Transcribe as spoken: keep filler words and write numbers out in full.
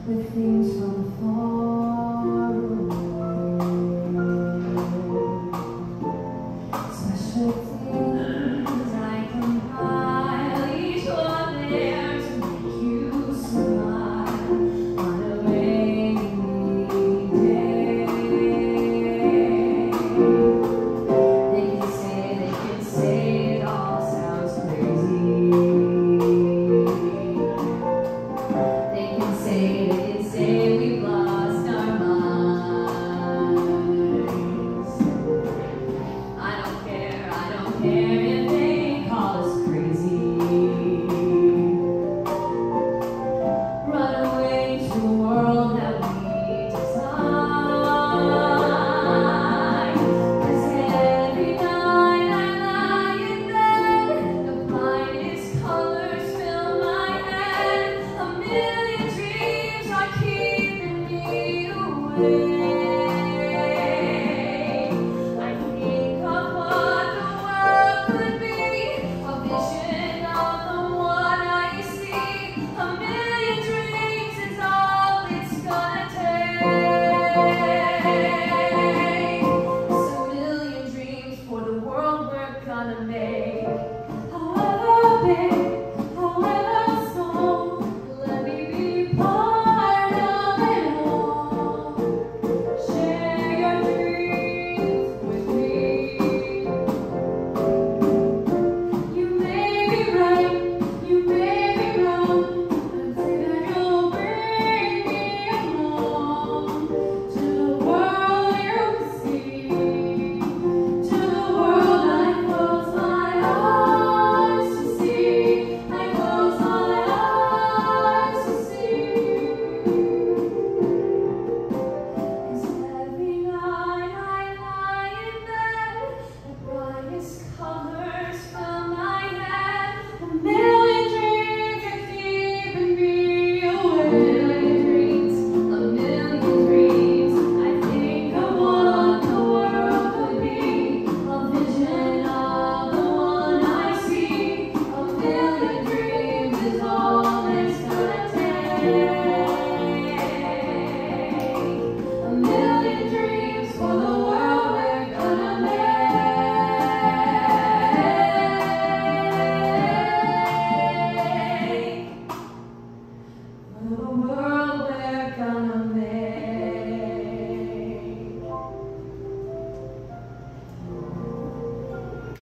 with things from far away. Special things I compile, each one there to make you smile on a rainy day. They can say, they can say it all sounds crazy. They can say, they can say we've lost our minds. I don't care, I don't care if they call us crazy. Run away to a world that we design. 'Cause every night I lie in bed, the brightest colors fill my head. A million dreams are keeping me awake.